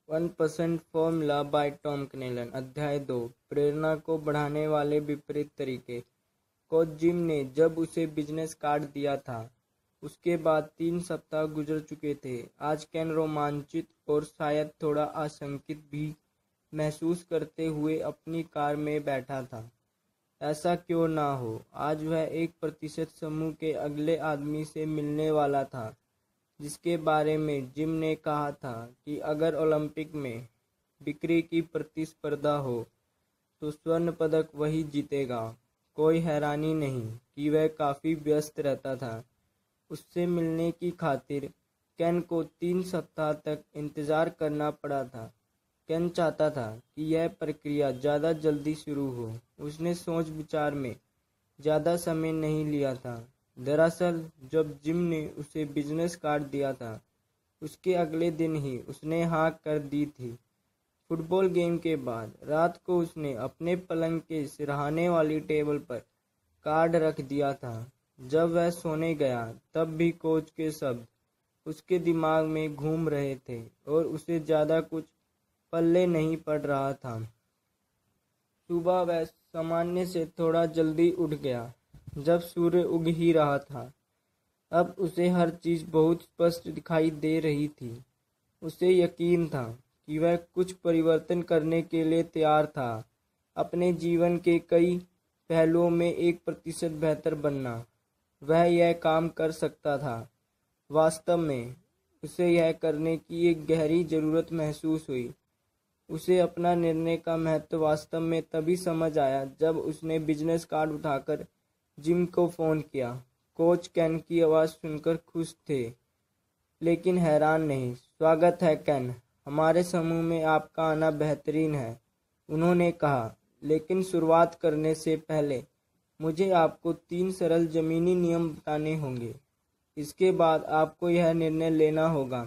1% formula bye Tom कनेलन। अध्याय 2, प्रेरणा को बढ़ाने वाले विपरीत तरीके। कोच जिम ने जब उसे बिजनेस कार्ड दिया था, उसके बाद 3 सप्ताह गुजर चुके थे। आज केन रोमांचित और शायद थोड़ा आशंकित भी महसूस करते हुए अपनी कार में बैठा था। ऐसा क्यों ना हो, आज वह 1% समूह के अगले आदमी से मिलने वाला था, जिसके बारे में जिम ने कहा था कि अगर ओलंपिक में बिक्री की प्रतिस्पर्धा हो तो स्वर्ण पदक वही जीतेगा। कोई हैरानी नहीं कि वह काफ़ी व्यस्त रहता था। उससे मिलने की खातिर केन को 3 सप्ताह तक इंतज़ार करना पड़ा था। केन चाहता था कि यह प्रक्रिया ज़्यादा जल्दी शुरू हो। उसने सोच विचार में ज़्यादा समय नहीं लिया था। दरअसल जब जिम ने उसे बिजनेस कार्ड दिया था, उसके अगले दिन ही उसने हाँ कर दी थी। फुटबॉल गेम के बाद रात को उसने अपने पलंग के सिरहाने वाली टेबल पर कार्ड रख दिया था। जब वह सोने गया तब भी कोच के शब्द उसके दिमाग में घूम रहे थे और उसे ज़्यादा कुछ पल्ले नहीं पड़ रहा था। सुबह वह सामान्य से थोड़ा जल्दी उठ गया, जब सूर्य उग ही रहा था। अब उसे हर चीज़ बहुत स्पष्ट दिखाई दे रही थी। उसे यकीन था कि वह कुछ परिवर्तन करने के लिए तैयार था। अपने जीवन के कई पहलुओं में 1% बेहतर बनना। वह यह काम कर सकता था। वास्तव में उसे यह करने की एक गहरी ज़रूरत महसूस हुई। उसे अपना निर्णय का महत्व वास्तव में तभी समझ आया जब उसने बिजनेस कार्ड उठाकर जिम को फ़ोन किया। कोच केन की आवाज़ सुनकर खुश थे, लेकिन हैरान नहीं। स्वागत है केन, हमारे समूह में आपका आना बेहतरीन है, उन्होंने कहा। लेकिन शुरुआत करने से पहले मुझे आपको 3 सरल ज़मीनी नियम बताने होंगे। इसके बाद आपको यह निर्णय लेना होगा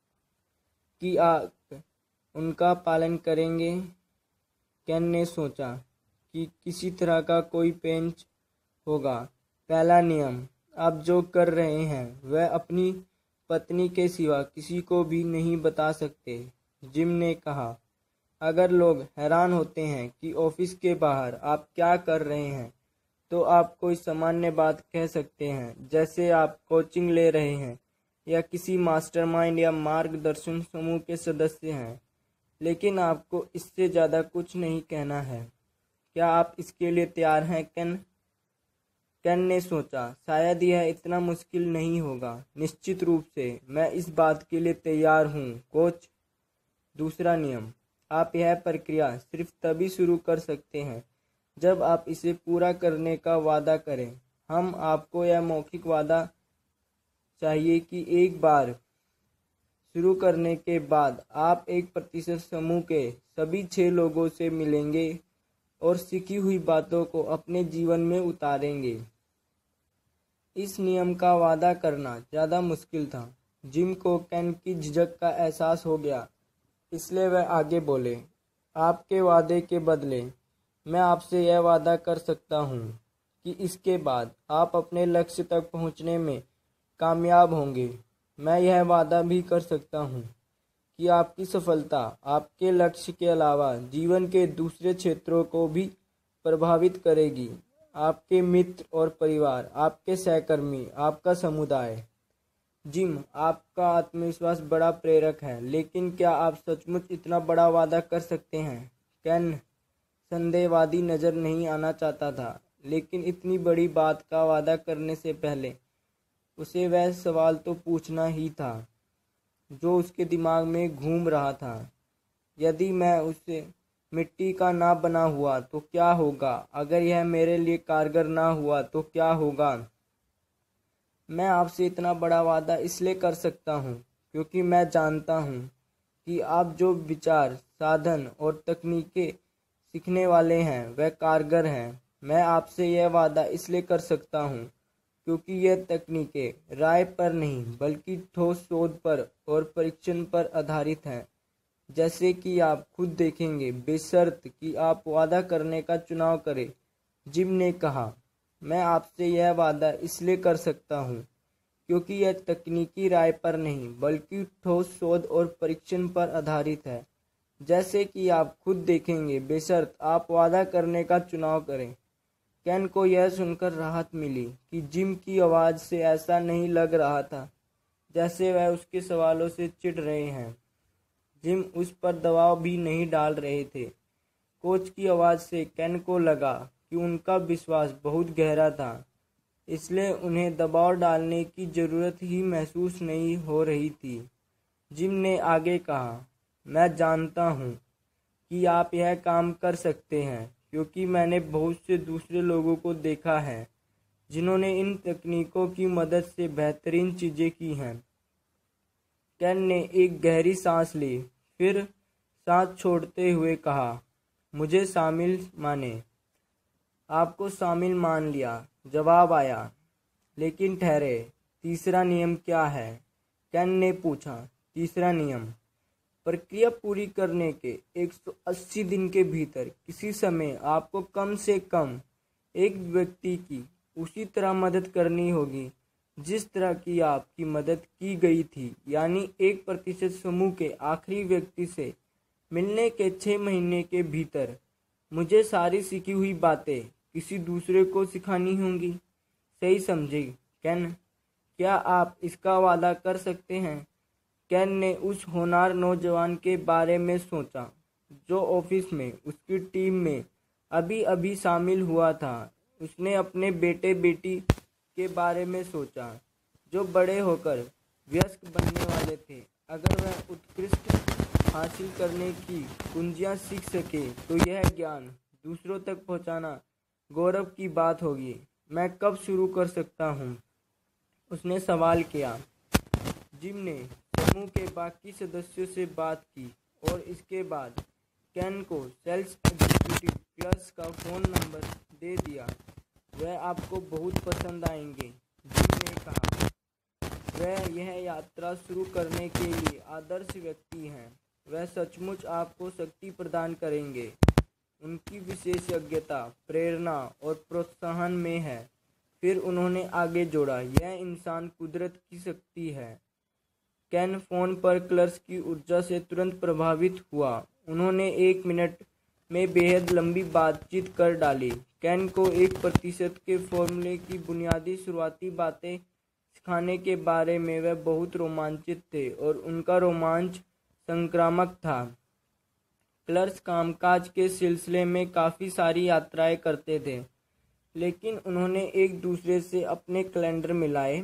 कि आप उनका पालन करेंगे। केन ने सोचा कि किसी तरह का कोई पेंच होगा। पहला नियम, आप जो कर रहे हैं वह अपनी पत्नी के सिवा किसी को भी नहीं बता सकते, जिम ने कहा। अगर लोग हैरान होते हैं कि ऑफिस के बाहर आप क्या कर रहे हैं, तो आप कोई सामान्य बात कह सकते हैं, जैसे आप कोचिंग ले रहे हैं या किसी मास्टरमाइंड या मार्गदर्शन समूह के सदस्य हैं। लेकिन आपको इससे ज़्यादा कुछ नहीं कहना है। क्या आप इसके लिए तैयार हैं केन? केन ने सोचा, शायद यह इतना मुश्किल नहीं होगा। निश्चित रूप से, मैं इस बात के लिए तैयार हूँ कोच। दूसरा नियम, आप यह प्रक्रिया सिर्फ तभी शुरू कर सकते हैं जब आप इसे पूरा करने का वादा करें। हम आपको यह मौखिक वादा चाहिए कि एक बार शुरू करने के बाद आप 1% समूह के सभी 6 लोगों से मिलेंगे और सीखी हुई बातों को अपने जीवन में उतारेंगे। इस नियम का वादा करना ज़्यादा मुश्किल था। जिम को केन की झिझक का एहसास हो गया, इसलिए वह आगे बोले, आपके वादे के बदले मैं आपसे यह वादा कर सकता हूँ कि इसके बाद आप अपने लक्ष्य तक पहुँचने में कामयाब होंगे। मैं यह वादा भी कर सकता हूँ कि आपकी सफलता आपके लक्ष्य के अलावा जीवन के दूसरे क्षेत्रों को भी प्रभावित करेगी। आपके मित्र और परिवार, आपके सहकर्मी, आपका समुदाय। जिम, आपका आत्मविश्वास बड़ा प्रेरक है, लेकिन क्या आप सचमुच इतना बड़ा वादा कर सकते हैं? केन संदेहवादी नज़र नहीं आना चाहता था, लेकिन इतनी बड़ी बात का वादा करने से पहले उसे वह सवाल तो पूछना ही था जो उसके दिमाग में घूम रहा था। यदि मैं उससे मिट्टी का ना बना हुआ तो क्या होगा? अगर यह मेरे लिए कारगर ना हुआ तो क्या होगा? मैं आपसे इतना बड़ा वादा इसलिए कर सकता हूँ क्योंकि मैं जानता हूँ कि आप जो विचार, साधन और तकनीकें सीखने वाले हैं वह कारगर हैं। मैं आपसे यह वादा इसलिए कर सकता हूँ क्योंकि यह तकनीकें राय पर नहीं बल्कि ठोस शोध पर और परीक्षण पर आधारित हैं। जैसे कि आप खुद देखेंगे, बेशर्त कि आप वादा करने का चुनाव करें। जिम ने कहा, मैं आपसे यह वादा इसलिए कर सकता हूँ क्योंकि यह तकनीकी राय पर नहीं बल्कि ठोस शोध और परीक्षण पर आधारित है, जैसे कि आप खुद देखेंगे, बेशर्त आप वादा करने का चुनाव करें। केन को यह सुनकर राहत मिली कि जिम की आवाज़ से ऐसा नहीं लग रहा था जैसे वह उसके सवालों से चिढ़ रहे हैं। जिम उस पर दबाव भी नहीं डाल रहे थे। कोच की आवाज़ से केन को लगा कि उनका विश्वास बहुत गहरा था, इसलिए उन्हें दबाव डालने की ज़रूरत ही महसूस नहीं हो रही थी। जिम ने आगे कहा, मैं जानता हूँ कि आप यह काम कर सकते हैं क्योंकि मैंने बहुत से दूसरे लोगों को देखा है जिन्होंने इन तकनीकों की मदद से बेहतरीन चीज़ें की हैं। केन ने एक गहरी सांस ली, फिर सांस छोड़ते हुए कहा, मुझे शामिल माने। आपको शामिल मान लिया, जवाब आया। लेकिन ठहरे, तीसरा नियम क्या है? केन ने पूछा। तीसरा नियम, प्रक्रिया पूरी करने के 180 दिन के भीतर किसी समय आपको कम से कम एक व्यक्ति की उसी तरह मदद करनी होगी जिस तरह की आपकी मदद की गई थी, यानी 1% समूह के आखिरी व्यक्ति से मिलने के 6 महीने के भीतर। मुझे सारी सीखी हुई बातें किसी दूसरे को सिखानी होंगी। सही समझे केन? क्या आप इसका वादा कर सकते हैं? केन ने उस होनहार नौजवान के बारे में सोचा जो ऑफिस में उसकी टीम में अभी अभी शामिल हुआ था। उसने अपने बेटे बेटी के बारे में सोचा जो बड़े होकर वयस्क बनने वाले थे। अगर वह उत्कृष्ट हासिल करने की कुंजियां सीख सके तो यह ज्ञान दूसरों तक पहुंचाना गौरव की बात होगी। मैं कब शुरू कर सकता हूं? उसने सवाल किया। जिम ने समूह के बाकी सदस्यों से बात की और इसके बाद केन को सेल्स एग्जीक्यूटिव क्लर्क का फ़ोन नंबर दे दिया। वह आपको बहुत पसंद आएंगे, जिम ने कहा। वह यह यात्रा शुरू करने के लिए आदर्श व्यक्ति हैं। वह सचमुच आपको शक्ति प्रदान करेंगे। उनकी विशेषज्ञता प्रेरणा और प्रोत्साहन में है। फिर उन्होंने आगे जोड़ा, यह इंसान कुदरत की शक्ति है। केन फोन पर क्लर्क की ऊर्जा से तुरंत प्रभावित हुआ। उन्होंने 1 मिनट में बेहद लंबी बातचीत कर डाली। केन को 1% के फॉर्मूले की बुनियादी शुरुआती बातें सिखाने के बारे में वह बहुत रोमांचित थे और उनका रोमांच संक्रामक था। क्लर्क कामकाज के सिलसिले में काफ़ी सारी यात्राएं करते थे, लेकिन उन्होंने एक दूसरे से अपने कैलेंडर मिलाए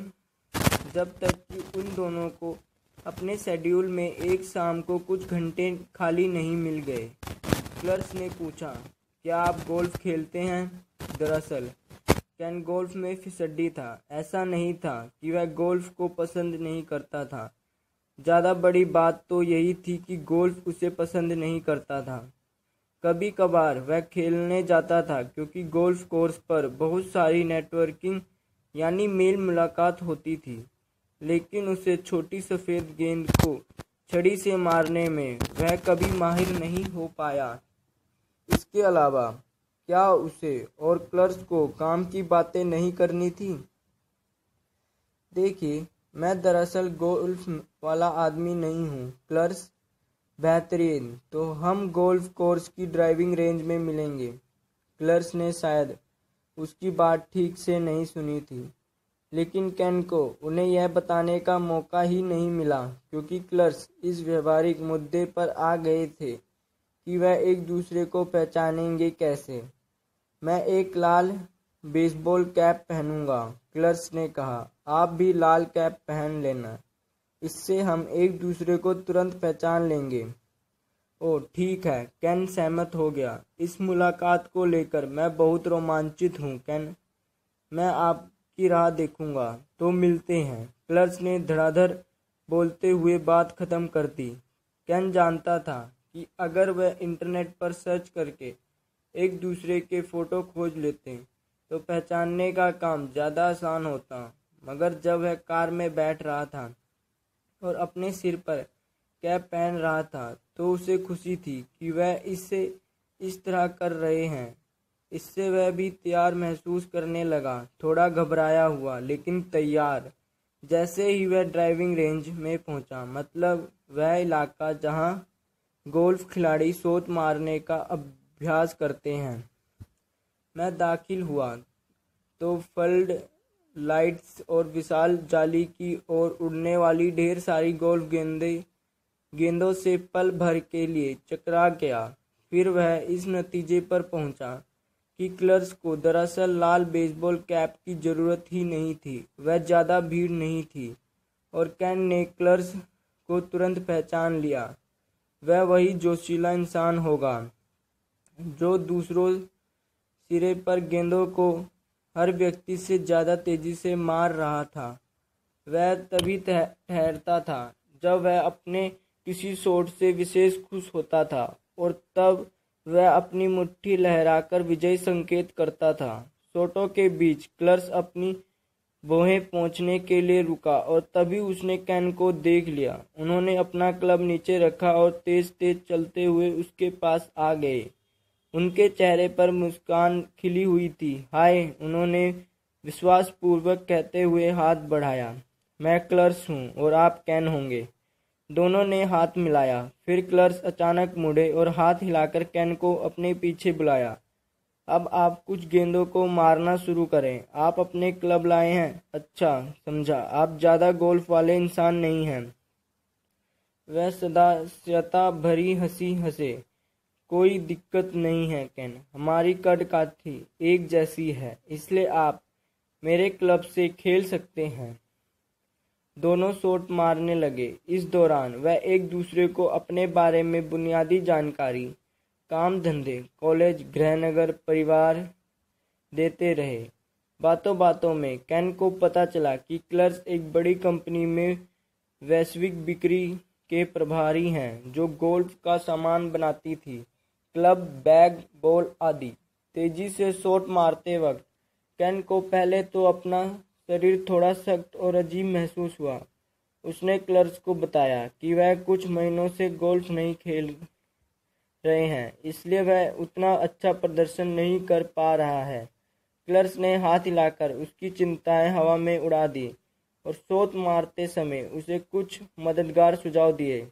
जब तक कि उन दोनों को अपने शेड्यूल में एक शाम को कुछ घंटे खाली नहीं मिल गए। क्लर्क ने पूछा, क्या आप गोल्फ खेलते हैं? दरअसल केन गोल्फ में फिसड्डी था। ऐसा नहीं था कि वह गोल्फ को पसंद नहीं करता था। ज़्यादा बड़ी बात तो यही थी कि गोल्फ उसे पसंद नहीं करता था। कभी कभार वह खेलने जाता था क्योंकि गोल्फ कोर्स पर बहुत सारी नेटवर्किंग यानी मेल मुलाकात होती थी, लेकिन उसे छोटी सफ़ेद गेंद को छड़ी से मारने में वह कभी माहिर नहीं हो पाया। इसके अलावा क्या उसे और क्लर्क को काम की बातें नहीं करनी थी? देखिए, मैं दरअसल गोल्फ वाला आदमी नहीं हूँ। क्लर्क, बेहतरीन, तो हम गोल्फ कोर्स की ड्राइविंग रेंज में मिलेंगे। क्लर्क ने शायद उसकी बात ठीक से नहीं सुनी थी, लेकिन केन को उन्हें यह बताने का मौका ही नहीं मिला क्योंकि क्लर्क इस व्यवहारिक मुद्दे पर आ गए थे कि वह एक दूसरे को पहचानेंगे कैसे। मैं एक लाल बेसबॉल कैप पहनूंगा, क्लर्क ने कहा। आप भी लाल कैप पहन लेना, इससे हम एक दूसरे को तुरंत पहचान लेंगे। ओह ठीक है, केन सहमत हो गया। इस मुलाकात को लेकर मैं बहुत रोमांचित हूँ केन। मैं आपकी राह देखूंगा। तो मिलते हैं। क्लर्क ने धड़ाधड़ बोलते हुए बात खत्म कर दी। केन जानता था कि अगर वह इंटरनेट पर सर्च करके एक दूसरे के फ़ोटो खोज लेते तो पहचानने का काम ज़्यादा आसान होता, मगर जब वह कार में बैठ रहा था और अपने सिर पर कैप पहन रहा था तो उसे खुशी थी कि वह इसे इस तरह कर रहे हैं। इससे वह भी तैयार महसूस करने लगा, थोड़ा घबराया हुआ लेकिन तैयार। जैसे ही वह ड्राइविंग रेंज में पहुंचा, मतलब वह इलाका जहां गोल्फ खिलाड़ी शॉट मारने का अभ्यास करते हैं, मैं दाखिल हुआ तो फ्लड लाइट्स और विशाल जाली की ओर उड़ने वाली ढेर सारी गोल्फ गेंदों से पल भर के लिए चकरा गया। फिर वह इस नतीजे पर पहुंचा कि क्लर्स को दरअसल लाल बेसबॉल कैप की जरूरत ही नहीं थी। वह ज़्यादा भीड़ नहीं थी और कैन ने क्लर्स को तुरंत पहचान लिया। वह वही जोशीला इंसान होगा जो दूसरों सिरे पर गेंदों को हर व्यक्ति से ज़्यादा तेजी से मार रहा था। वह तभी ठहरता था जब वह अपने किसी शॉट से विशेष खुश होता था और तब वह अपनी मुट्ठी लहराकर विजय संकेत करता था। शॉटों के बीच क्लर्स अपनी बोहें पहुंचने के लिए रुका और तभी उसने कैन को देख लिया। उन्होंने अपना क्लब नीचे रखा और तेज तेज चलते हुए उसके पास आ गए। उनके चेहरे पर मुस्कान खिली हुई थी। हाय, उन्होंने विश्वासपूर्वक कहते हुए हाथ बढ़ाया। मैं क्लर्स हूँ और आप कैन होंगे। दोनों ने हाथ मिलाया। फिर क्लर्स अचानक मुड़े और हाथ हिलाकर कैन को अपने पीछे बुलाया। अब आप कुछ गेंदों को मारना शुरू करें। आप अपने क्लब लाए हैं? अच्छा, समझा। आप ज़्यादा गोल्फ वाले इंसान नहीं हैं। वह सदास्यता भरी हंसी हंसे। कोई दिक्कत नहीं है कैन, हमारी कद काठी एक जैसी है, इसलिए आप मेरे क्लब से खेल सकते हैं। दोनों शॉट मारने लगे। इस दौरान वह एक दूसरे को अपने बारे में बुनियादी जानकारी, काम धंधे, कॉलेज, गृहनगर, परिवार देते रहे। बातों बातों में कैन को पता चला कि क्लर्स एक बड़ी कंपनी में वैश्विक बिक्री के प्रभारी हैं जो गोल्फ का सामान बनाती थी, क्लब, बैग, बॉल आदि। तेजी से शॉट मारते वक्त कैन को पहले तो अपना शरीर थोड़ा सख्त और अजीब महसूस हुआ। उसने क्लर्स को बताया कि वह कुछ महीनों से गोल्फ नहीं खेल रहे हैं, इसलिए वह उतना अच्छा प्रदर्शन नहीं कर पा रहा है। क्लर्स ने हाथ हिलाकर उसकी चिंताएं हवा में उड़ा दी और शॉट मारते समय उसे कुछ मददगार सुझाव दिए।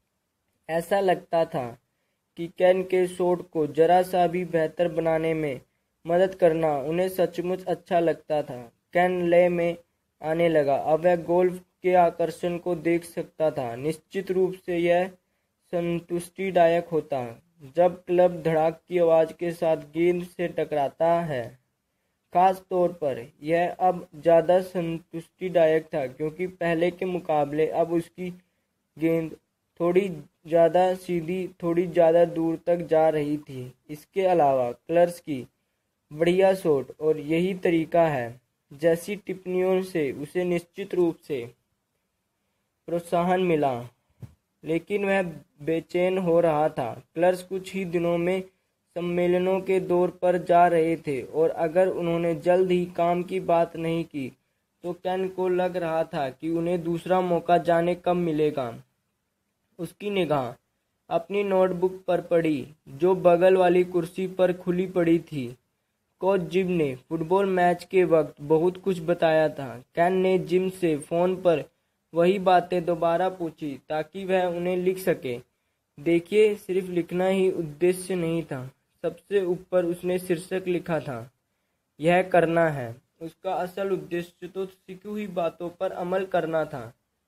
ऐसा लगता था कि कैन के शॉट को जरा सा भी बेहतर बनाने में मदद करना उन्हें सचमुच अच्छा लगता था। कैन लय में आने लगा। अब वह गोल्फ के आकर्षण को देख सकता था। निश्चित रूप से यह संतुष्टिदायक होता जब क्लब धड़ाक की आवाज़ के साथ गेंद से टकराता है। खास तौर पर यह अब ज़्यादा संतुष्टिदायक था क्योंकि पहले के मुकाबले अब उसकी गेंद थोड़ी ज़्यादा सीधी, थोड़ी ज़्यादा दूर तक जा रही थी। इसके अलावा क्लर्स की बढ़िया शॉट और यही तरीका है जैसी टिप्पणियों से उसे निश्चित रूप से प्रोत्साहन मिला, लेकिन वह बेचैन हो रहा था। क्लर्स कुछ ही दिनों में सम्मेलनों के दौर पर जा रहे थे और अगर उन्होंने जल्द ही काम की बात नहीं की तो कैन को लग रहा था कि उन्हें दूसरा मौका जाने कब मिलेगा। उसकी निगाह अपनी नोटबुक पर पड़ी जो बगल वाली कुर्सी पर खुली पड़ी थी। कोच जिम ने फुटबॉल मैच के वक्त बहुत कुछ बताया था। कैन ने जिम से फ़ोन पर वही बातें दोबारा पूछी ताकि वह उन्हें लिख सके। देखिए, सिर्फ लिखना ही उद्देश्य नहीं था। सबसे ऊपर उसने शीर्षक लिखा था, यह करना है। उसका असल उद्देश्य तो सीखी हुई बातों पर अमल करना था।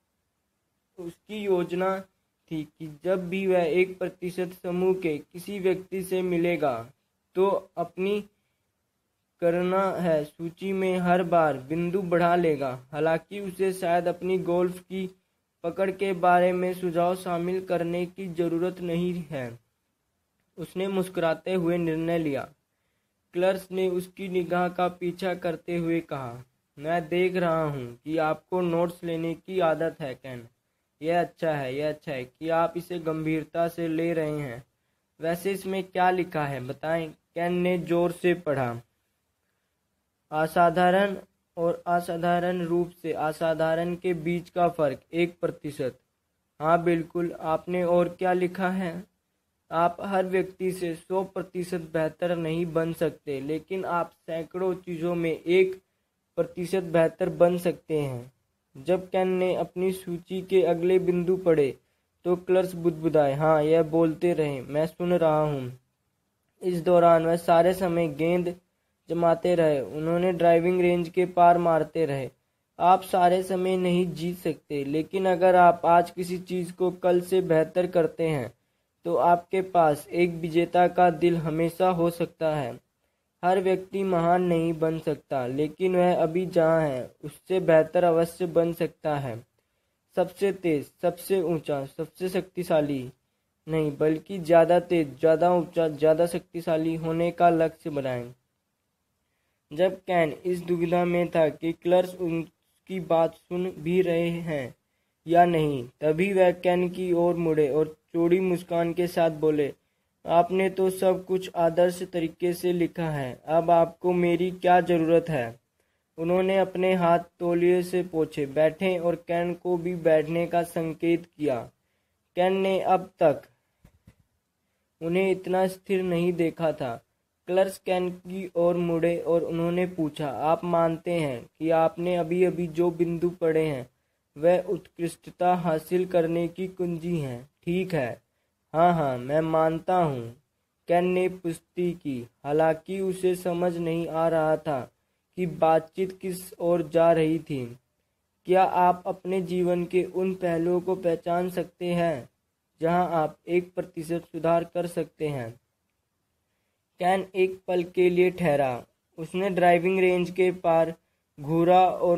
उसकी योजना थी कि जब भी वह 1% समूह के किसी व्यक्ति से मिलेगा तो अपनी करना है सूची में हर बार बिंदु बढ़ा लेगा। हालांकि उसे शायद अपनी गोल्फ की पकड़ के बारे में सुझाव शामिल करने की ज़रूरत नहीं है। उसने मुस्कुराते हुए निर्णय लिया। क्लर्स ने उसकी निगाह का पीछा करते हुए कहा, मैं देख रहा हूँ कि आपको नोट्स लेने की आदत है कैन। यह अच्छा है कि आप इसे गंभीरता से ले रहे हैं। वैसे इसमें क्या लिखा है बताएं? कैन ने जोर से पढ़ा। असाधारण और असाधारण रूप से असाधारण के बीच का फ़र्क 1%। हाँ बिल्कुल, आपने और क्या लिखा है? आप हर व्यक्ति से 100% बेहतर नहीं बन सकते, लेकिन आप सैकड़ों चीज़ों में 1% बेहतर बन सकते हैं। जब कैन ने अपनी सूची के अगले बिंदु पढ़े तो क्लर्क बुदबुदाए, हाँ, यह बोलते रहे, मैं सुन रहा हूँ। इस दौरान वह सारे समय गेंद जमाते रहे, उन्होंने ड्राइविंग रेंज के पार मारते रहे। आप सारे समय नहीं जीत सकते, लेकिन अगर आप आज किसी चीज को कल से बेहतर करते हैं तो आपके पास एक विजेता का दिल हमेशा हो सकता है। हर व्यक्ति महान नहीं बन सकता, लेकिन वह अभी जहाँ है उससे बेहतर अवश्य बन सकता है। सबसे तेज, सबसे ऊंचा, सबसे शक्तिशाली नहीं, बल्कि ज्यादा तेज, ज्यादा ऊंचा, ज्यादा शक्तिशाली होने का लक्ष्य बनाएं। जब कैन इस दुविधा में था कि क्लर्क उनकी बात सुन भी रहे हैं या नहीं, तभी वह कैन की ओर मुड़े और चौड़ी मुस्कान के साथ बोले, आपने तो सब कुछ आदर्श तरीके से लिखा है, अब आपको मेरी क्या जरूरत है। उन्होंने अपने हाथ तौलिए से पोंछे, बैठे और कैन को भी बैठने का संकेत किया। कैन ने अब तक उन्हें इतना स्थिर नहीं देखा था। क्लर्क कैन की ओर मुड़े और उन्होंने पूछा, आप मानते हैं कि आपने अभी अभी जो बिंदु पढ़े हैं वह उत्कृष्टता हासिल करने की कुंजी है, ठीक है? हाँ हाँ, मैं मानता हूँ, कैन ने पुष्टि की। हालांकि उसे समझ नहीं आ रहा था कि बातचीत किस ओर जा रही थी। क्या आप अपने जीवन के उन पहलुओं को पहचान सकते हैं जहां आप 1% सुधार कर सकते हैं? कैन एक पल के लिए ठहरा। उसने ड्राइविंग रेंज के पार घूरा और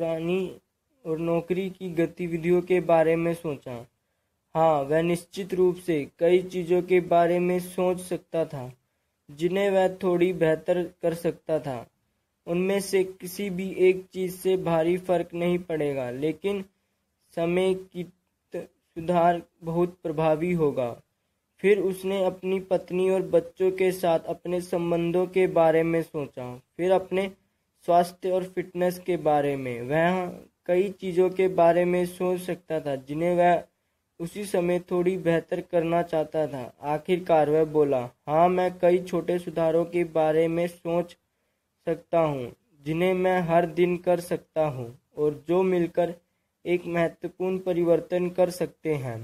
नौकरी की गतिविधियों के बारे में सोचा। हाँ, वह निश्चित रूप से कई चीजों के बारे में सोच सकता था जिन्हें वह थोड़ी बेहतर कर सकता था। उनमें से किसी भी एक चीज से भारी फर्क नहीं पड़ेगा, लेकिन समेकित सुधार बहुत प्रभावी होगा। फिर उसने अपनी पत्नी और बच्चों के साथ अपने संबंधों के बारे में सोचा, फिर अपने स्वास्थ्य और फिटनेस के बारे में। वह कई चीजों के बारे में सोच सकता था जिन्हें वह उसी समय थोड़ी बेहतर करना चाहता था। आखिरकार वह बोला, हाँ, मैं कई छोटे सुधारों के बारे में सोच सकता हूँ जिन्हें मैं हर दिन कर सकता हूँ और जो मिलकर एक महत्वपूर्ण परिवर्तन कर सकते हैं।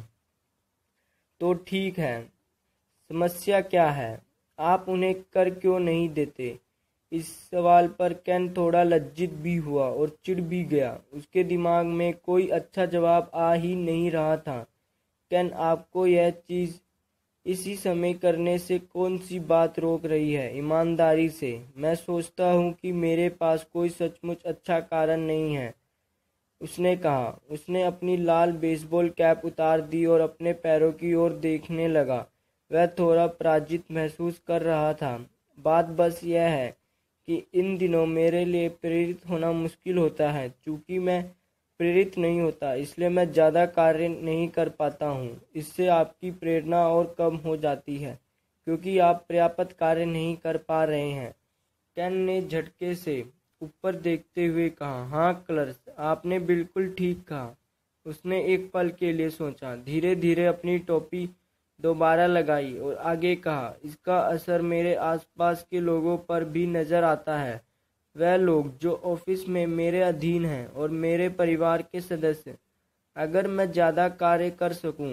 तो ठीक है, समस्या क्या है? आप उन्हें कर क्यों नहीं देते? इस सवाल पर कैन थोड़ा लज्जित भी हुआ और चिढ़ भी गया। उसके दिमाग में कोई अच्छा जवाब आ ही नहीं रहा था। कैन, आपको यह चीज इसी समय करने से कौन सी बात रोक रही है? ईमानदारी से, मैं सोचता हूँ कि मेरे पास कोई सचमुच अच्छा कारण नहीं है, उसने कहा। उसने अपनी लाल बेसबॉल कैप उतार दी और अपने पैरों की ओर देखने लगा। वह थोड़ा पराजित महसूस कर रहा था। बात बस यह है कि इन दिनों मेरे लिए प्रेरित होना मुश्किल होता है। चूंकि मैं प्रेरित नहीं होता, इसलिए मैं ज़्यादा कार्य नहीं कर पाता हूँ। इससे आपकी प्रेरणा और कम हो जाती है क्योंकि आप पर्याप्त कार्य नहीं कर पा रहे हैं। कैन ने झटके से ऊपर देखते हुए कहा, हाँ क्लर्क, आपने बिल्कुल ठीक कहा। उसने एक पल के लिए सोचा, धीरे धीरे अपनी टोपी दोबारा लगाई और आगे कहा, इसका असर मेरे आसपास के लोगों पर भी नजर आता है। वह लोग जो ऑफिस में मेरे अधीन हैं और मेरे परिवार के सदस्य। अगर मैं ज़्यादा कार्य कर सकूं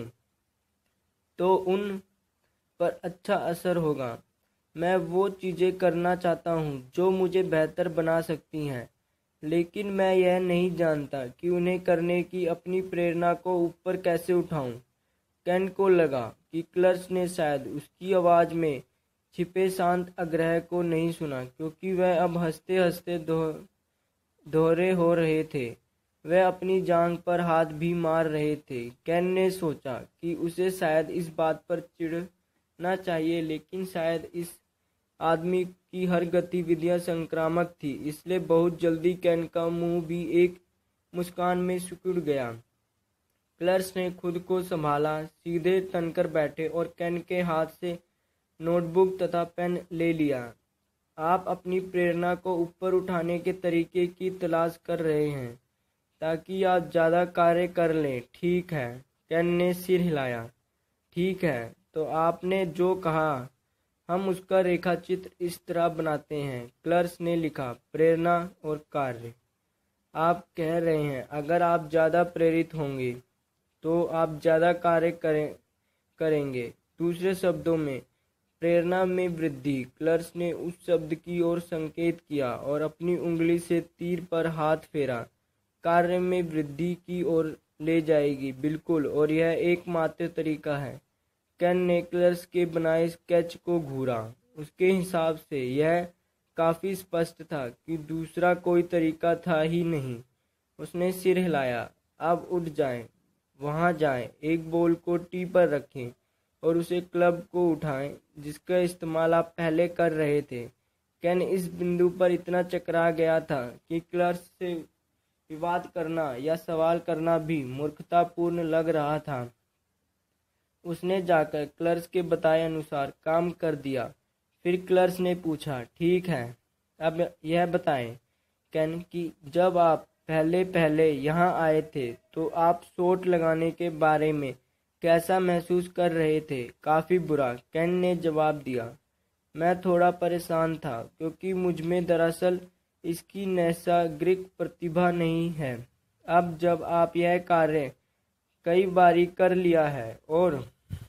तो उन पर अच्छा असर होगा। मैं वो चीज़ें करना चाहता हूँ जो मुझे बेहतर बना सकती हैं, लेकिन मैं यह नहीं जानता कि उन्हें करने की अपनी प्रेरणा को ऊपर कैसे उठाऊं। कैन को लगा कि क्लर्क ने शायद उसकी आवाज़ में छिपे शांत आग्रह को नहीं सुना, क्योंकि वह अब हंसते हंसते दोहरे हो रहे थे। वह अपनी जांघ पर हाथ भी मार रहे थे। कैन ने सोचा कि उसे शायद इस बात पर चिढ़ना चाहिए, लेकिन शायद इस आदमी की हर गतिविधियां संक्रामक थी, इसलिए बहुत जल्दी कैन का मुंह भी एक मुस्कान में सिकुड़ गया। क्लर्क ने खुद को संभाला, सीधे तनकर बैठे और कैन के हाथ से नोटबुक तथा पेन ले लिया। आप अपनी प्रेरणा को ऊपर उठाने के तरीके की तलाश कर रहे हैं ताकि आप ज़्यादा कार्य कर लें, ठीक है? कैन ने सिर हिलाया। ठीक है, तो आपने जो कहा हम उसका रेखाचित्र इस तरह बनाते हैं। क्लर्क ने लिखा, प्रेरणा और कार्य। आप कह रहे हैं अगर आप ज़्यादा प्रेरित होंगे तो आप ज़्यादा कार्य करेंगे। दूसरे शब्दों में, प्रेरणा में वृद्धि। क्लर्क ने उस शब्द की ओर संकेत किया और अपनी उंगली से तीर पर हाथ फेरा। कार्य में वृद्धि की ओर ले जाएगी, बिल्कुल, और यह एकमात्र तरीका है। केन ने क्लर्क के बनाए स्केच को घूरा। उसके हिसाब से यह काफी स्पष्ट था कि दूसरा कोई तरीका था ही नहीं। उसने सिर हिलाया। अब उठ जाएं, वहां जाएं, एक बॉल को टी पर रखें और उसे क्लब को उठाएं जिसका इस्तेमाल आप पहले कर रहे थे। केन इस बिंदु पर इतना चकरा गया था कि क्लर्क से विवाद करना या सवाल करना भी मूर्खतापूर्ण लग रहा था। उसने जाकर क्लर्क के बताए अनुसार काम कर दिया। फिर क्लर्क ने पूछा, ठीक है, अब यह बताएं केन कि जब आप पहले यहाँ आए थे तो आप शॉट लगाने के बारे में कैसा महसूस कर रहे थे? काफी बुरा, केन ने जवाब दिया। मैं थोड़ा परेशान था क्योंकि मुझमें दरअसल इसकी नैसर्गिक प्रतिभा नहीं है। अब जब आप यह कार्य कई बारी कर लिया है और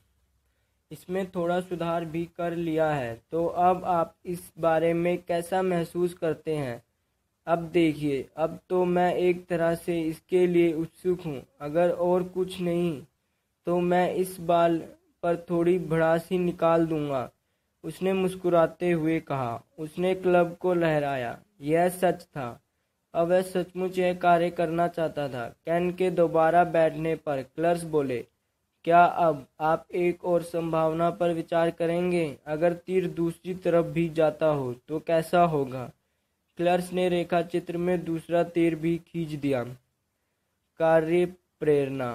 इसमें थोड़ा सुधार भी कर लिया है, तो अब आप इस बारे में कैसा महसूस करते हैं? अब देखिए, अब तो मैं एक तरह से इसके लिए उत्सुक हूँ। अगर और कुछ नहीं तो मैं इस बाल पर थोड़ी भड़ास ही निकाल दूंगा, उसने मुस्कुराते हुए कहा। उसने क्लब को लहराया। यह सच था। अब वह सचमुच यह कार्य करना चाहता था। केन के दोबारा बैठने पर क्लर्क बोले, क्या अब आप एक और संभावना पर विचार करेंगे? अगर तीर दूसरी तरफ भी जाता हो तो कैसा होगा? क्लर्क ने रेखा चित्र में दूसरा तीर भी खींच दिया। कार्य प्रेरणा।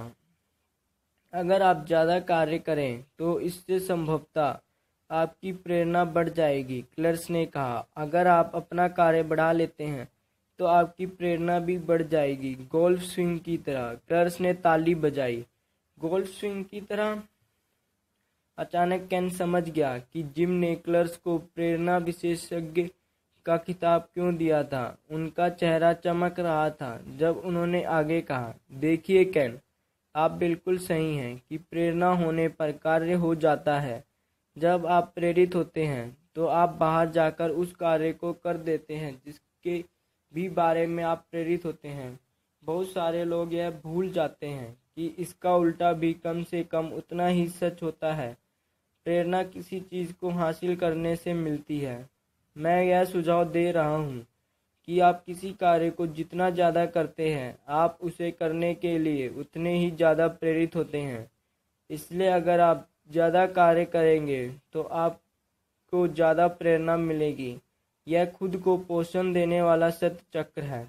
अगर आप ज़्यादा कार्य करें तो इससे संभवतः आपकी प्रेरणा बढ़ जाएगी, क्लर्क ने कहा। अगर आप अपना कार्य बढ़ा लेते हैं तो आपकी प्रेरणा भी बढ़ जाएगी, गोल्फ स्विंग की तरह। क्लर्क ने ताली बजाई। गोल्फ स्विंग की तरह? अचानक केन समझ गया कि जिम ने क्लर्क को प्रेरणा विशेषज्ञ का खिताब क्यों दिया था। उनका चेहरा चमक रहा था जब उन्होंने आगे कहा, देखिए केन, आप बिल्कुल सही हैं कि प्रेरणा होने पर कार्य हो जाता है। जब आप प्रेरित होते हैं तो आप बाहर जाकर उस कार्य को कर देते हैं जिसके भी बारे में आप प्रेरित होते हैं। बहुत सारे लोग यह भूल जाते हैं कि इसका उल्टा भी कम से कम उतना ही सच होता है। प्रेरणा किसी चीज़ को हासिल करने से मिलती है। मैं यह सुझाव दे रहा हूँ कि आप किसी कार्य को जितना ज़्यादा करते हैं, आप उसे करने के लिए उतने ही ज़्यादा प्रेरित होते हैं। इसलिए अगर आप ज़्यादा कार्य करेंगे तो आपको ज़्यादा प्रेरणा मिलेगी। यह खुद को पोषण देने वाला सत्य चक्र है।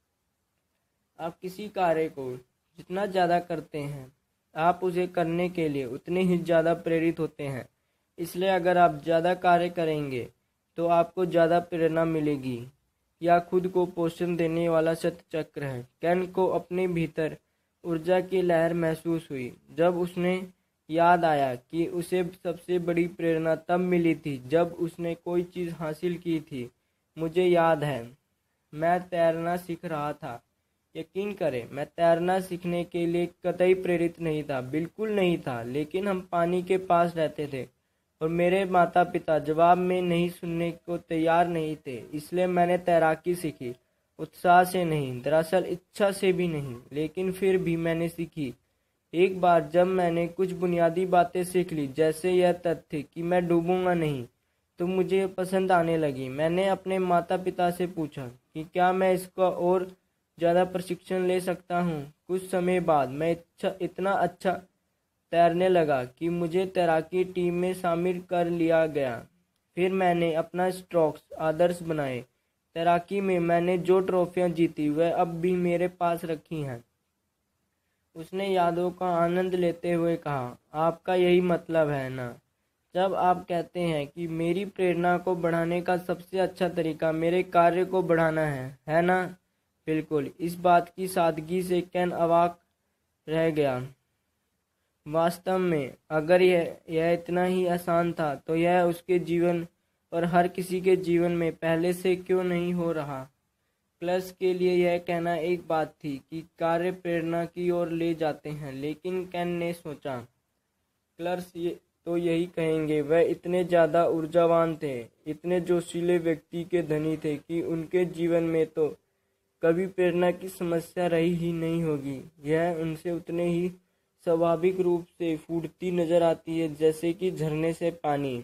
आप किसी कार्य को जितना ज़्यादा करते हैं, आप उसे करने के लिए उतने ही ज़्यादा प्रेरित होते हैं। इसलिए अगर आप ज़्यादा कार्य करेंगे तो आपको ज़्यादा प्रेरणा मिलेगी। यह खुद को पोषण देने वाला सत्य चक्र है। केन को अपने भीतर ऊर्जा की लहर महसूस हुई जब उसने याद आया कि उसे सबसे बड़ी प्रेरणा तब मिली थी जब उसने कोई चीज़ हासिल की थी। मुझे याद है, मैं तैरना सीख रहा था। यकीन करें, मैं तैरना सीखने के लिए कतई प्रेरित नहीं था, बिल्कुल नहीं था। लेकिन हम पानी के पास रहते थे और मेरे माता पिता जवाब में नहीं सुनने को तैयार नहीं थे। इसलिए मैंने तैराकी सीखी, उत्साह से नहीं, दरअसल इच्छा से भी नहीं, लेकिन फिर भी मैंने सीखी। एक बार जब मैंने कुछ बुनियादी बातें सीख ली, जैसे यह तथ्य कि मैं डूबूंगा नहीं, तो मुझे पसंद आने लगी। मैंने अपने माता पिता से पूछा कि क्या मैं इसका और ज़्यादा प्रशिक्षण ले सकता हूँ। कुछ समय बाद मैं इतना अच्छा तैरने लगा कि मुझे तैराकी टीम में शामिल कर लिया गया। फिर मैंने अपना स्ट्रोक्स आदर्श बनाए। तैराकी में मैंने जो ट्रॉफियाँ जीती वह अब भी मेरे पास रखी हैं। उसने यादों का आनंद लेते हुए कहा, आपका यही मतलब है ना? जब आप कहते हैं कि मेरी प्रेरणा को बढ़ाने का सबसे अच्छा तरीका मेरे कार्य को बढ़ाना है ना? बिल्कुल। इस बात की सादगी से केन अवाक रह गया। वास्तव में अगर यह इतना ही आसान था तो यह उसके जीवन और हर किसी के जीवन में पहले से क्यों नहीं हो रहा? क्लर्क के लिए यह कहना एक बात थी कि कार्य प्रेरणा की ओर ले जाते हैं, लेकिन केन ने सोचा, क्लर्क तो यही कहेंगे। वह इतने ज़्यादा ऊर्जावान थे, इतने जोशीले व्यक्ति के धनी थे कि उनके जीवन में तो कभी प्रेरणा की समस्या रही ही नहीं होगी। यह उनसे उतने ही स्वाभाविक रूप से फूटती नजर आती है जैसे कि झरने से पानी।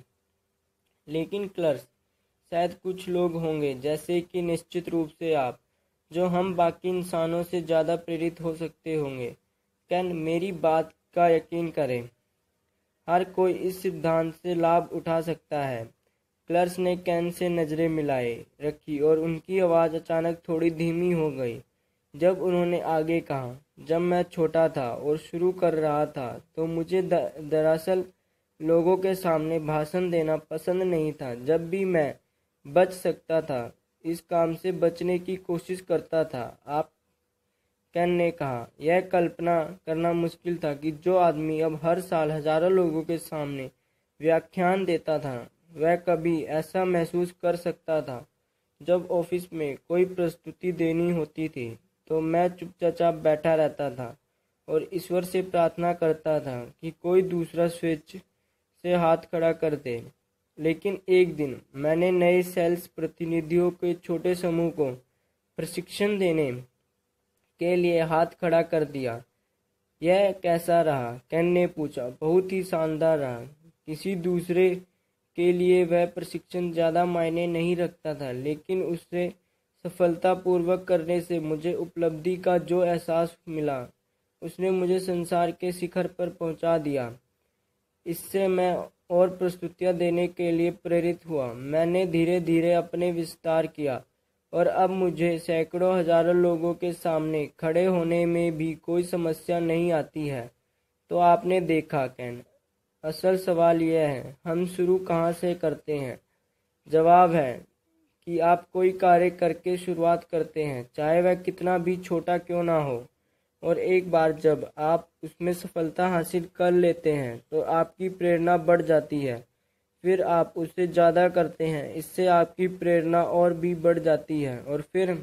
लेकिन क्लर्क, शायद कुछ लोग होंगे, जैसे कि निश्चित रूप से आप, जो हम बाकी इंसानों से ज़्यादा प्रेरित हो सकते होंगे। कैन, मेरी बात का यकीन करें, हर कोई इस सिद्धांत से लाभ उठा सकता है। क्लर्क ने कैन से नजरें मिलाए रखी और उनकी आवाज़ अचानक थोड़ी धीमी हो गई जब उन्होंने आगे कहा, जब मैं छोटा था और शुरू कर रहा था तो मुझे दरअसल लोगों के सामने भाषण देना पसंद नहीं था। जब भी मैं बच सकता था, इस काम से बचने की कोशिश करता था। आप, कैन ने कहा, यह कल्पना करना मुश्किल था कि जो आदमी अब हर साल हजारों लोगों के सामने व्याख्यान देता था, वह कभी ऐसा महसूस कर सकता था। जब ऑफिस में कोई प्रस्तुति देनी होती थी तो मैं चुपचाप बैठा रहता था और ईश्वर से प्रार्थना करता था कि कोई दूसरा स्वेच्छ से हाथ खड़ा कर दे। लेकिन एक दिन मैंने नए सेल्स प्रतिनिधियों के छोटे समूह को प्रशिक्षण देने के लिए हाथ खड़ा कर दिया। यह कैसा रहा? कैन ने पूछा। बहुत ही शानदार रहा। किसी दूसरे के लिए वह प्रशिक्षण ज़्यादा मायने नहीं रखता था, लेकिन उसे सफलतापूर्वक करने से मुझे उपलब्धि का जो एहसास मिला, उसने मुझे संसार के शिखर पर पहुंचा दिया। इससे मैं और प्रस्तुतियां देने के लिए प्रेरित हुआ। मैंने धीरे धीरे अपने विस्तार किया और अब मुझे सैकड़ों हजारों लोगों के सामने खड़े होने में भी कोई समस्या नहीं आती है। तो आपने देखा कैन, असल सवाल यह है, हम शुरू कहाँ से करते हैं? जवाब है कि आप कोई कार्य करके शुरुआत करते हैं, चाहे वह कितना भी छोटा क्यों ना हो। और एक बार जब आप उसमें सफलता हासिल कर लेते हैं तो आपकी प्रेरणा बढ़ जाती है। फिर आप उसे ज़्यादा करते हैं, इससे आपकी प्रेरणा और भी बढ़ जाती है। और फिर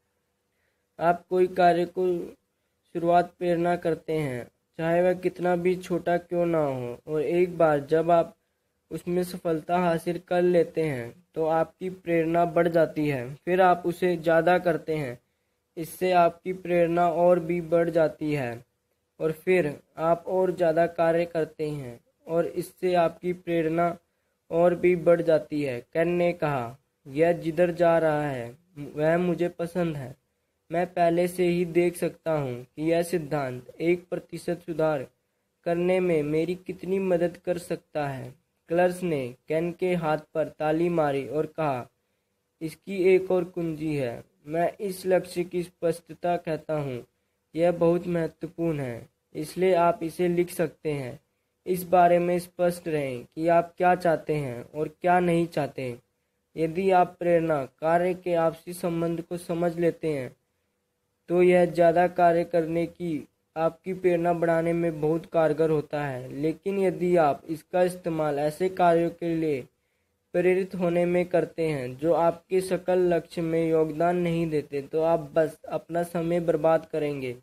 आप कोई कार्य को शुरुआत प्रेरणा करते हैं, चाहे वह कितना भी छोटा क्यों ना हो। और एक बार जब आप उसमें सफलता हासिल कर लेते हैं तो आपकी प्रेरणा बढ़ जाती है। फिर आप उसे ज़्यादा करते हैं, इससे आपकी प्रेरणा और भी बढ़ जाती है। और फिर आप और ज़्यादा कार्य करते हैं और इससे आपकी प्रेरणा और भी बढ़ जाती है। कैन ने कहा, यह जिधर जा रहा है वह मुझे पसंद है। मैं पहले से ही देख सकता हूँ कि यह सिद्धांत 1% सुधार करने में मेरी कितनी मदद कर सकता है। क्लर्क ने कैन के हाथ पर ताली मारी और कहा, इसकी एक और कुंजी है। मैं इस लक्ष्य की स्पष्टता कहता हूँ, यह बहुत महत्वपूर्ण है, इसलिए आप इसे लिख सकते हैं। इस बारे में स्पष्ट रहें कि आप क्या चाहते हैं और क्या नहीं चाहते। यदि आप प्रेरणा कार्य के आपसी संबंध को समझ लेते हैं तो यह ज़्यादा कार्य करने की आपकी प्रेरणा बढ़ाने में बहुत कारगर होता है। लेकिन यदि आप इसका इस्तेमाल ऐसे कार्यों के लिए प्रेरित होने में करते हैं जो आपके सकल लक्ष्य में योगदान नहीं देते, तो आप बस अपना समय बर्बाद करेंगे।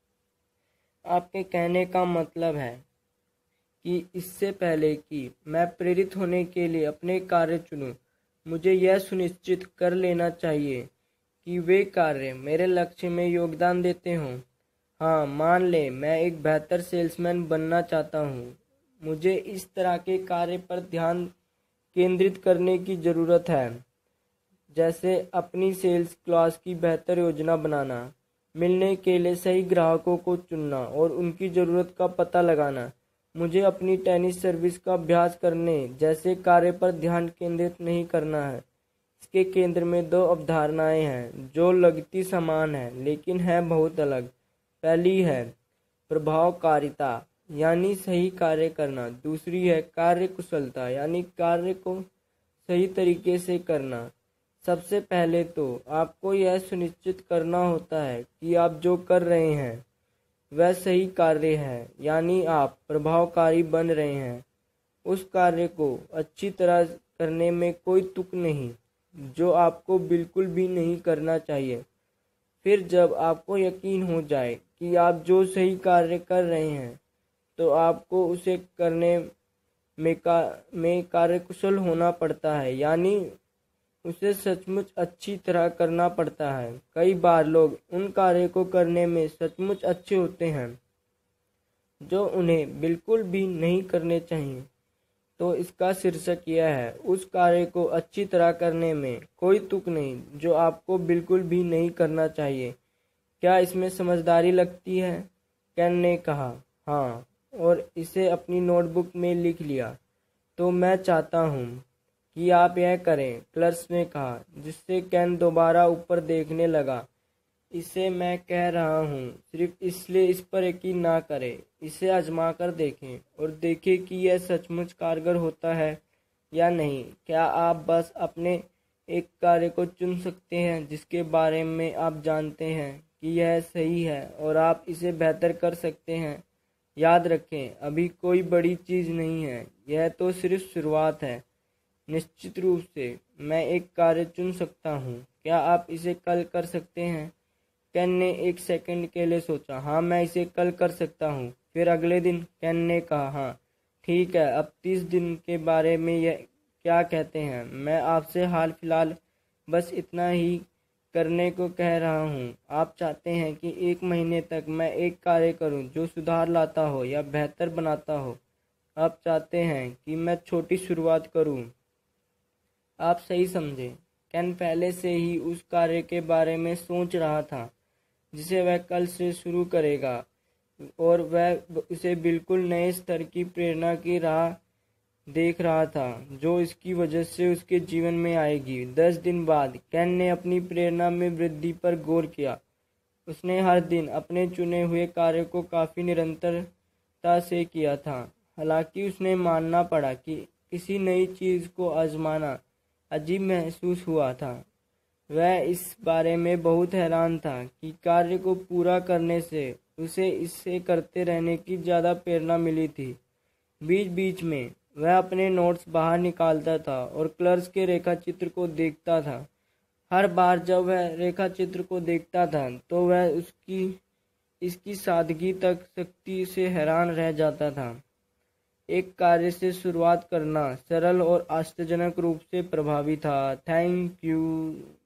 आपके कहने का मतलब है कि इससे पहले कि मैं प्रेरित होने के लिए अपने कार्य चुनूं, मुझे यह सुनिश्चित कर लेना चाहिए कि वे कार्य मेरे लक्ष्य में योगदान देते हों। हाँ, मान लें मैं एक बेहतर सेल्समैन बनना चाहता हूँ। मुझे इस तरह के कार्य पर ध्यान केंद्रित करने की ज़रूरत है, जैसे अपनी सेल्स क्लास की बेहतर योजना बनाना, मिलने के लिए सही ग्राहकों को चुनना और उनकी ज़रूरत का पता लगाना। मुझे अपनी टेनिस सर्विस का अभ्यास करने जैसे कार्य पर ध्यान केंद्रित नहीं करना है। इसके केंद्र में 2 अवधारणाएं हैं जो लगती समान हैं लेकिन हैं बहुत अलग। पहली है प्रभावकारिता, यानी सही कार्य करना। दूसरी है कार्य कुशलता, यानी कार्य को सही तरीके से करना। सबसे पहले तो आपको यह सुनिश्चित करना होता है कि आप जो कर रहे हैं वह सही कार्य है, यानी आप प्रभावकारी बन रहे हैं। उस कार्य को अच्छी तरह करने में कोई तुक नहीं, जो आपको बिल्कुल भी नहीं करना चाहिए। फिर जब आपको यकीन हो जाए कि आप जो सही कार्य कर रहे हैं तो आपको उसे करने में कार्यकुशल होना पड़ता है, यानी उसे सचमुच अच्छी तरह करना पड़ता है। कई बार लोग उन कार्य को करने में सचमुच अच्छे होते हैं जो उन्हें बिल्कुल भी नहीं करने चाहिए। तो इसका शीर्षक यह है, उस कार्य को अच्छी तरह करने में कोई तुक नहीं जो आपको बिल्कुल भी नहीं करना चाहिए। क्या इसमें समझदारी लगती है? केन ने कहा, हाँ, और इसे अपनी नोटबुक में लिख लिया। तो मैं चाहता हूँ कि आप यह करें, क्लर्क ने कहा, जिससे केन दोबारा ऊपर देखने लगा। इसे मैं कह रहा हूँ सिर्फ इसलिए इस पर यकीन ना करें, इसे आजमा कर देखें और देखें कि यह सचमुच कारगर होता है या नहीं। क्या आप बस अपने एक कार्य को चुन सकते हैं जिसके बारे में आप जानते हैं कि यह सही है और आप इसे बेहतर कर सकते हैं? याद रखें, अभी कोई बड़ी चीज़ नहीं है, यह तो सिर्फ शुरुआत है। निश्चित रूप से मैं एक कार्य चुन सकता हूँ। क्या आप इसे कल कर सकते हैं? केन ने एक सेकंड के लिए सोचा। हाँ, मैं इसे कल कर सकता हूँ। फिर अगले दिन? केन ने कहा, हाँ, ठीक है। अब 30 दिन के बारे में यह क्या कहते हैं? मैं आपसे हाल फिलहाल बस इतना ही करने को कह रहा हूँ। आप चाहते हैं कि 1 महीने तक मैं एक कार्य करूँ जो सुधार लाता हो या बेहतर बनाता हो? आप चाहते हैं कि मैं छोटी शुरुआत करूँ? आप सही समझे। केन पहले से ही उस कार्य के बारे में सोच रहा था जिसे वह कल से शुरू करेगा, और वह उसे बिल्कुल नए स्तर की प्रेरणा की राह देख रहा था जो इसकी वजह से उसके जीवन में आएगी। 10 दिन बाद केन ने अपनी प्रेरणा में वृद्धि पर गौर किया। उसने हर दिन अपने चुने हुए कार्य को काफ़ी निरंतरता से किया था। हालांकि उन्हें मानना पड़ा कि किसी नई चीज़ को आजमाना अजीब महसूस हुआ था। वह इस बारे में बहुत हैरान था कि कार्य को पूरा करने से उसे इसे करते रहने की ज़्यादा प्रेरणा मिली थी। बीच बीच में वह अपने नोट्स बाहर निकालता था और क्लर्क के रेखाचित्र को देखता था। हर बार जब वह रेखाचित्र को देखता था तो वह इसकी सादगी तक सख्ती से हैरान रह जाता था। एक कार्य से शुरुआत करना सरल और आश्चर्यजनक रूप से प्रभावी था। Thank you.